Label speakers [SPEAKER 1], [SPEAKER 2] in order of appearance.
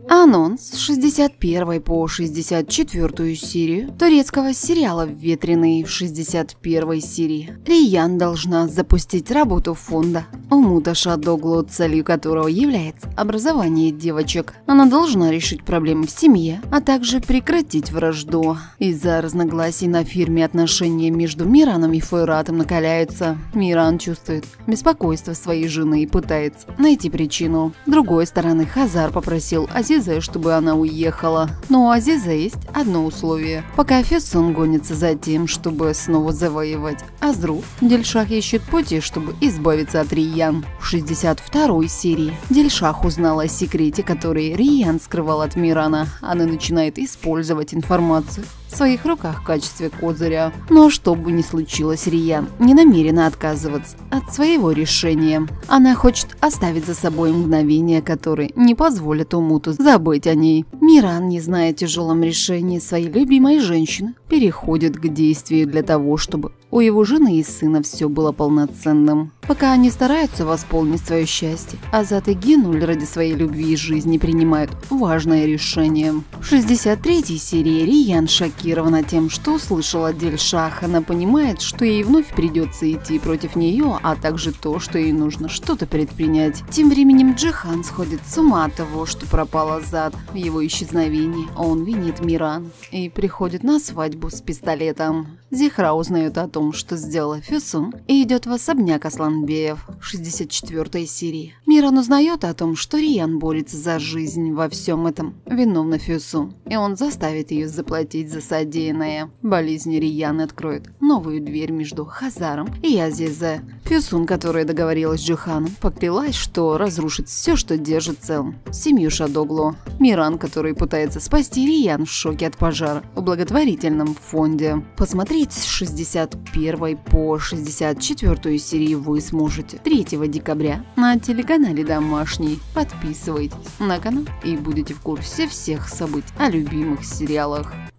[SPEAKER 1] Анонс с 61 по 64 серию турецкого сериала «Ветреный» в 61 серии. Риян должна запустить работу фонда Умута Шадоглу, целью которого является образование девочек. Она должна решить проблемы в семье, а также прекратить вражду. Из-за разногласий на фирме отношения между Мираном и Фойратом накаляются. Миран чувствует беспокойство своей жены и пытается найти причину. С другой стороны, Хазар попросил Азизе, чтобы она уехала. Но у Азиза есть одно условие. Пока Фюсун гонится за тем, чтобы снова завоевать Азру, Дильшах ищет пути, чтобы избавиться от Риян. В 62 серии Дильшах узнала о секрете, который Риян скрывал от Мирана. Она начинает использовать информацию в своих руках в качестве козыря. Но что бы ни случилось, Риян не намерена отказываться от своего решения. Она хочет оставить за собой мгновения, которые не позволят Умуту забыть о ней. Миран, не зная о тяжелом решении своей любимой женщины, переходит к действию для того, чтобы у его жены и сына все было полноценным. Пока они стараются восполнить свое счастье, Азат и Генуль ради своей любви и жизни принимают важное решение. В 63 серии Риян шокирована тем, что услышала от Дильшаха. Она понимает, что ей вновь придется идти против нее, а также то, что ей нужно что-то предпринять. Тем временем Джихан сходит с ума от того, что пропал Азат. В его исчезновении он винит Миран и приходит на свадьбу с пистолетом. Зихра узнает о том, что сделала Фюсун, и идет в особняк Асланбеев. В 64 серии Миран узнает о том, что Риян борется за жизнь. Во всем этом виновна Фюсун, и он заставит ее заплатить за содеянное. Болезнь Риян откроет новую дверь между Хазаром и Азизе. Фюсун, которая договорилась с Джиханом, поклялась, что разрушит все, что держит целым семью Шадоглу. Миран, который пытается спасти Риян, в шоке от пожара в благотворительном фонде. Посмотреть с 61 по 64 серии вы сможете 3 декабря на телеканале «Домашний». Подписывайтесь на канал и будете в курсе всех событий о любимых сериалах.